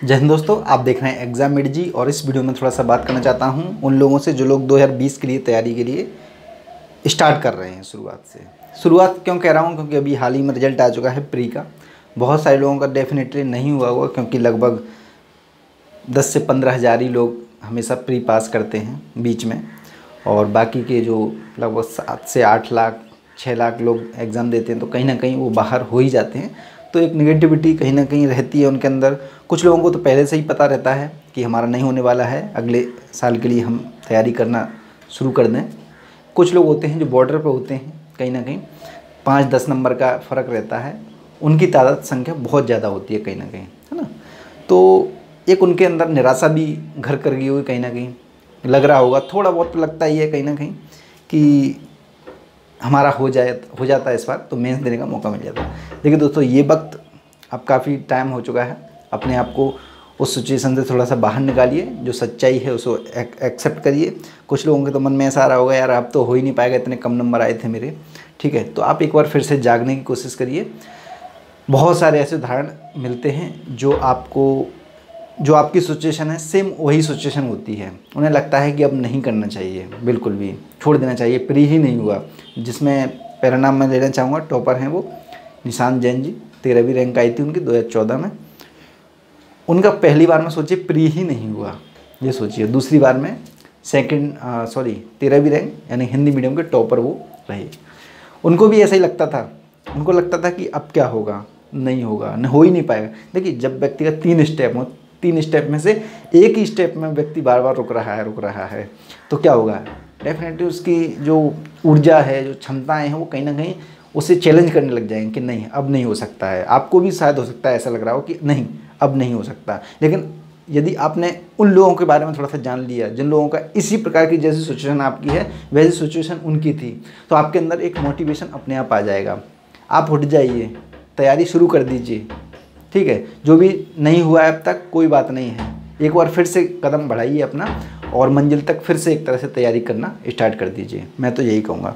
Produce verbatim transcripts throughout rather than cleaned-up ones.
जय हिंद दोस्तों, आप देख रहे हैं एग्जाम मेड जी। और इस वीडियो में थोड़ा सा बात करना चाहता हूं उन लोगों से जो लोग दो हज़ार बीस के लिए तैयारी के लिए स्टार्ट कर रहे हैं। शुरुआत से शुरुआत क्यों कह रहा हूं, क्योंकि अभी हाल ही में रिजल्ट आ चुका है प्री का। बहुत सारे लोगों का डेफिनेटली नहीं हुआ होगा, क्योंकि लगभग दस से पंद्रह हज़ार ही लोग हमेशा प्री पास करते हैं बीच में, और बाकी के जो लगभग सात से आठ लाख छः लाख लोग एग्ज़ाम देते हैं तो कहीं ना कहीं वो बाहर हो ही जाते हैं। तो एक नेगेटिविटी कहीं ना कहीं रहती है उनके अंदर। कुछ लोगों को तो पहले से ही पता रहता है कि हमारा नहीं होने वाला है, अगले साल के लिए हम तैयारी करना शुरू कर दें। कुछ लोग होते हैं जो बॉर्डर पर होते हैं, कहीं ना कहीं पाँच दस नंबर का फ़र्क रहता है, उनकी तादाद संख्या बहुत ज़्यादा होती है कहीं ना कहीं, है ना। तो एक उनके अंदर निराशा भी घर कर गई हुई, कहीं ना कहीं लग रहा होगा, थोड़ा बहुत तो लगता ही है कहीं ना कहीं कि हमारा हो जाए हो जाता है इस बार तो मेंस देने का मौका मिल जाता है। देखिए दोस्तों, ये वक्त अब काफ़ी टाइम हो चुका है, अपने आप को उस सिचुएशन से थोड़ा सा बाहर निकालिए, जो सच्चाई है उसको एक्सेप्ट करिए। कुछ लोगों के तो मन में ऐसा आ रहा होगा, यार अब तो हो ही नहीं पाएगा, इतने कम नंबर आए थे मेरे, ठीक है। तो आप एक बार फिर से जागने की कोशिश करिए। बहुत सारे ऐसे उदाहरण मिलते हैं जो आपको जो आपकी सिचुएशन है सेम वही सिचुएशन होती है, उन्हें लगता है कि अब नहीं करना चाहिए, बिल्कुल भी छोड़ देना चाहिए, प्री ही नहीं हुआ। जिसमें पहला नाम मैं लेना चाहूँगा, टॉपर हैं वो निशांत जैन जी, तेरहवीं रैंक आई थी उनकी दो हज़ार चौदह में। उनका पहली बार में सोचिए प्री ही नहीं हुआ, ये सोचिए। दूसरी बार में सेकंड सॉरी तेरहवीं रैंक यानी हिंदी मीडियम के टॉपर वो रहे। उनको भी ऐसा ही लगता था, उनको लगता था कि अब क्या होगा, नहीं होगा, न हो ही नहीं पाएगा। देखिए, जब व्यक्ति का तीन स्टेप हो, तीन स्टेप में से एक ही स्टेप में व्यक्ति बार बार रुक रहा है रुक रहा है तो क्या होगा, डेफिनेटली उसकी जो ऊर्जा है, जो क्षमताएं हैं, वो कहीं ना कहीं उसे चैलेंज करने लग जाएंगे कि नहीं अब नहीं हो सकता है। आपको भी शायद हो सकता है ऐसा लग रहा हो कि नहीं अब नहीं हो सकता, लेकिन यदि आपने उन लोगों के बारे में थोड़ा सा जान लिया जिन लोगों का इसी प्रकार की जैसी सिचुएशन आपकी है वैसी सिचुएशन उनकी थी, तो आपके अंदर एक मोटिवेशन अपने आप आ जाएगा। आप उठ जाइए, तैयारी शुरू कर दीजिए, ठीक है। जो भी नहीं हुआ है अब तक कोई बात नहीं है, एक बार फिर से कदम बढ़ाइए अपना और मंजिल तक फिर से एक तरह से तैयारी करना स्टार्ट कर दीजिए। मैं तो यही कहूँगा।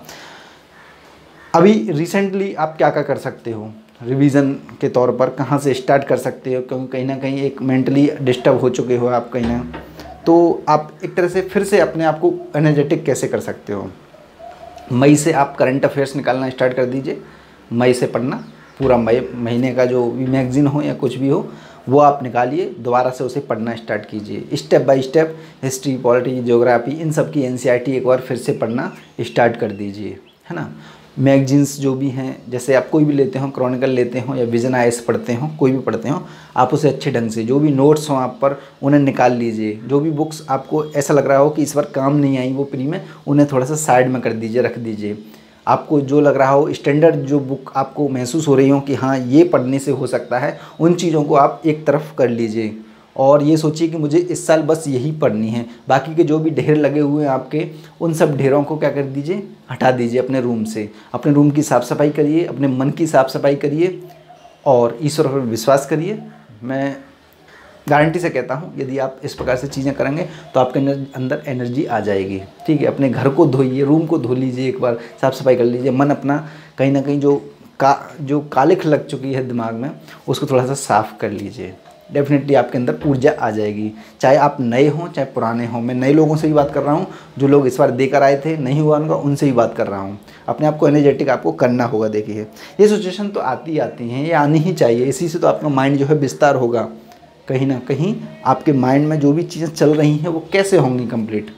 अभी रिसेंटली आप क्या क्या कर सकते हो रिवीजन के तौर पर, कहाँ से स्टार्ट कर सकते हो, क्योंकि कहीं ना कहीं एक मेंटली डिस्टर्ब हो चुके हो आप कहीं ना, तो आप एक तरह से फिर से अपने आप को एनर्जेटिक कैसे कर सकते हो। मई से आप करंट अफेयर्स निकालना स्टार्ट कर दीजिए। मई से पढ़ना, पूरा मई महीने का जो भी मैगजीन हो या कुछ भी हो वो आप निकालिए, दोबारा से उसे पढ़ना स्टार्ट कीजिए। Step by step history, polity, geography, इन सब की एनसीईआरटी एक बार फिर से पढ़ना स्टार्ट कर दीजिए, है ना। मैगजीन्स जो भी हैं, जैसे आप कोई भी लेते हो, क्रॉनिकल लेते हो या विजन आईएएस पढ़ते हो, कोई भी पढ़ते हो, आप उसे अच्छे ढंग से, जो भी नोट्स हों आप पर उन्हें निकाल लीजिए। जो भी बुक्स आपको ऐसा लग रहा हो कि इस बार काम नहीं आई वो प्री में, उन्हें थोड़ा सा साइड में कर दीजिए, रख दीजिए। आपको जो लग रहा हो स्टैंडर्ड जो बुक आपको महसूस हो रही हो कि हाँ ये पढ़ने से हो सकता है, उन चीज़ों को आप एक तरफ कर लीजिए और ये सोचिए कि मुझे इस साल बस यही पढ़नी है। बाकी के जो भी ढेर लगे हुए हैं आपके, उन सब ढेरों को क्या कर दीजिए, हटा दीजिए अपने रूम से। अपने रूम की साफ़ सफाई करिए, अपने मन की साफ़ सफाई करिए और ईश्वर पर विश्वास करिए। मैं गारंटी से कहता हूँ यदि आप इस प्रकार से चीज़ें करेंगे तो आपके अंदर एनर्जी आ जाएगी, ठीक है। अपने घर को धोइए, रूम को धो लीजिए, एक बार साफ़ सफाई कर लीजिए। मन अपना कहीं ना कहीं जो का जो कालिख लग चुकी है दिमाग में उसको थोड़ा सा साफ़ कर लीजिए। डेफिनेटली आपके अंदर ऊर्जा आ जाएगी, चाहे आप नए हों चाहे पुराने हों। मैं नए लोगों से ही बात कर रहा हूँ, जो लोग इस बार देकर आए थे नहीं हुआ उनका, उनसे ही बात कर रहा हूँ। अपने आप को एनर्जेटिक आपको करना होगा। देखिए, ये सिचुएशन तो आती आती हैं, ये आनी ही चाहिए, इसी से तो आपका माइंड जो है विस्तार होगा। कहीं ना कहीं आपके माइंड में जो भी चीज़ें चल रही हैं वो कैसे होंगी कंप्लीट,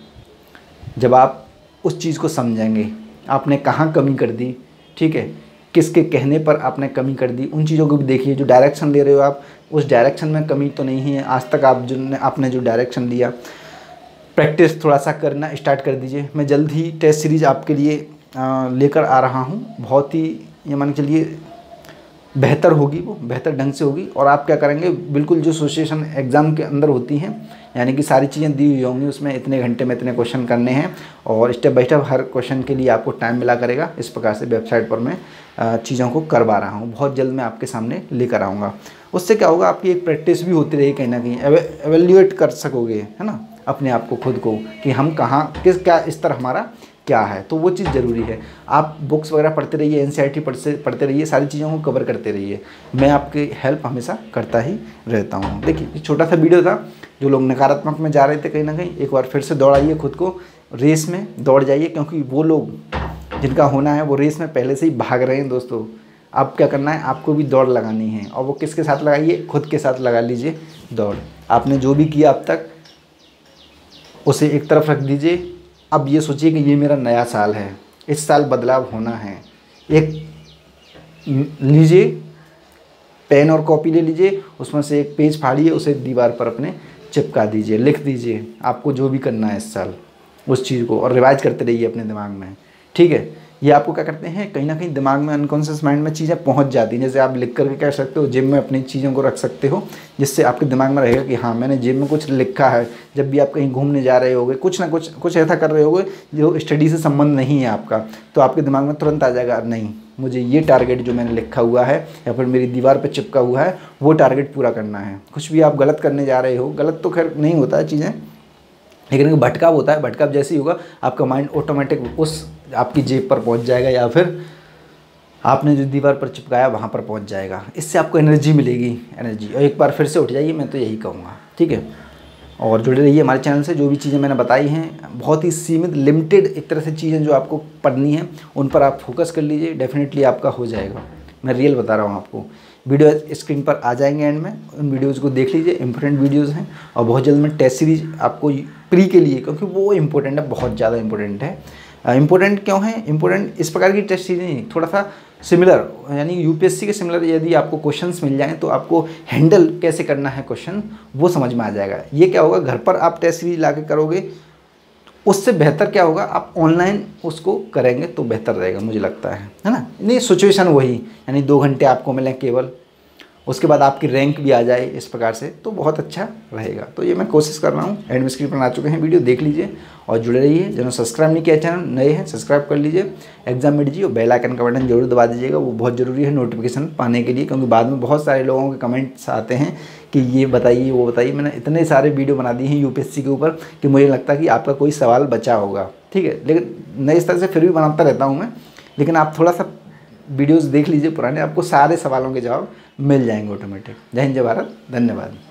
जब आप उस चीज़ को समझेंगे आपने कहाँ कमी कर दी, ठीक है, किसके कहने पर आपने कमी कर दी। उन चीज़ों को भी देखिए। जो डायरेक्शन ले रहे हो आप, उस डायरेक्शन में कमी तो नहीं है आज तक। आप जो आपने जो डायरेक्शन लिया, प्रैक्टिस थोड़ा सा करना स्टार्ट कर दीजिए। मैं जल्द ही टेस्ट सीरीज़ आपके लिए लेकर आ रहा हूँ, बहुत ही ये मान के चलिए बेहतर होगी, वो बेहतर ढंग से होगी। और आप क्या करेंगे, बिल्कुल जो सिचुएशन एग्ज़ाम के अंदर होती हैं, यानी कि सारी चीज़ें दी हुई होंगी, उसमें इतने घंटे में इतने क्वेश्चन करने हैं और स्टेप बाय स्टेप हर क्वेश्चन के लिए आपको टाइम मिला करेगा। इस प्रकार से वेबसाइट पर मैं चीज़ों को करवा रहा हूँ, बहुत जल्द मैं आपके सामने लेकर आऊँगा। उससे क्या होगा, आपकी एक प्रैक्टिस भी होती रहेगी, कहीं ना कहीं एवेल्यूएट कर सकोगे, है ना, अपने आप को, खुद को, कि हम कहाँ किस क्या स्तर हमारा क्या है, तो वो चीज़ ज़रूरी है। आप बुक्स वगैरह पढ़ते रहिए, एनसीईआरटी पढ़ते पढ़ते रहिए, सारी चीज़ों को कवर करते रहिए। मैं आपकी हेल्प हमेशा करता ही रहता हूँ। देखिए छोटा सा वीडियो था, जो लोग नकारात्मक में जा रहे थे कहीं ना कहीं, एक बार फिर से दौड़ाइए खुद को, रेस में दौड़ जाइए, क्योंकि वो लोग जिनका होना है वो रेस में पहले से ही भाग रहे हैं दोस्तों। अब क्या करना है, आपको भी दौड़ लगानी है, और वो किसके साथ लगाइए, खुद के साथ लगा लीजिए दौड़। आपने जो भी किया अब तक उसे एक तरफ रख दीजिए। अब ये सोचिए कि ये मेरा नया साल है, इस साल बदलाव होना है। एक लीजिए पेन और कॉपी ले लीजिए, उसमें से एक पेज फाड़िए, उसे दीवार पर अपने चिपका दीजिए, लिख दीजिए आपको जो भी करना है इस साल उस चीज़ को, और रिवाइज करते रहिए अपने दिमाग में, ठीक है। ये आपको क्या करते हैं, कहीं ना कहीं दिमाग में, अनकॉन्शियस माइंड में चीज़ें पहुंच जाती हैं। जैसे आप लिख करके क्या कर सकते हो, जिम में अपनी चीज़ों को रख सकते हो, जिससे आपके दिमाग में रहेगा कि हाँ मैंने जिम में कुछ लिखा है। जब भी आप कहीं घूमने जा रहे होगे, कुछ ना कुछ कुछ ऐसा कर रहे होगे जो स्टडी से संबंध नहीं है आपका, तो आपके दिमाग में तुरंत आ जाएगा, नहीं मुझे ये टारगेट जो मैंने लिखा हुआ है या फिर मेरी दीवार पर चिपका हुआ है वो टारगेट पूरा करना है। कुछ भी आप गलत करने जा रहे हो, गलत तो खैर नहीं होता है चीज़ें, लेकिन भटकाव होता है। भटकाव जैसे ही होगा आपका माइंड ऑटोमेटिक उस आपकी जेब पर पहुंच जाएगा, या फिर आपने जो दीवार पर चिपकाया वहां पर पहुंच जाएगा। इससे आपको एनर्जी मिलेगी, एनर्जी, और एक बार फिर से उठ जाइए, मैं तो यही कहूँगा, ठीक है। और जुड़े रहिए हमारे चैनल से। जो भी चीज़ें मैंने बताई हैं बहुत ही सीमित, लिमिटेड एक तरह से चीज़ें जो आपको पढ़नी है उन पर आप फोकस कर लीजिए, डेफिनेटली आपका हो जाएगा। मैं रियल बता रहा हूँ आपको। वीडियो स्क्रीन पर आ जाएंगे एंड में, उन वीडियोज़ को देख लीजिए, इंपॉर्टेंट वीडियोज़ हैं। और बहुत जल्द मैं टेस्ट सीरीज आपको प्री के लिए, क्योंकि वो इंपॉर्टेंट है, बहुत ज़्यादा इंपॉर्टेंट है। इंपॉर्टेंट क्यों है, इंपॉर्टेंट इस प्रकार की टेस्ट सीरीज नहीं, थोड़ा सा सिमिलर, यानी यूपीएससी के सिमिलर यदि आपको क्वेश्चंस मिल जाएं तो आपको हैंडल कैसे करना है क्वेश्चन वो समझ में आ जाएगा। ये क्या होगा, घर पर आप टेस्ट सीरीज ला के करोगे, उससे बेहतर क्या होगा, आप ऑनलाइन उसको करेंगे तो बेहतर रहेगा, मुझे लगता है है ना। नहीं, सिचुएशन वही, यानी दो घंटे आपको मिलें केवल, उसके बाद आपकी रैंक भी आ जाए इस प्रकार से, तो बहुत अच्छा रहेगा। तो ये मैं कोशिश कर रहा हूँ। एंड में स्क्रीन पर आ चुके हैं, वीडियो देख लीजिए और जुड़े रहिए। जिन्होंने सब्सक्राइब नहीं किया चैनल, नए हैं सब्सक्राइब कर लीजिए, एग्जामिड और बेल आइकन का बटन जरूर दबा दीजिएगा, वो बहुत ज़रूरी है नोटिफिकेशन पाने के लिए, क्योंकि बाद में बहुत सारे लोगों के कमेंट्स आते हैं कि ये बताइए वो बताइए। मैंने इतने सारे वीडियो बना दिए हैं यूपीएससी के ऊपर कि मुझे लगता है कि आपका कोई सवाल बचा होगा, ठीक है। लेकिन मैं इस तरह से फिर भी बनाता रहता हूँ मैं, लेकिन आप थोड़ा सा वीडियोस देख लीजिए पुराने, आपको सारे सवालों के जवाब मिल जाएंगे ऑटोमेटिक। जय हिंद, जय भारत, धन्यवाद।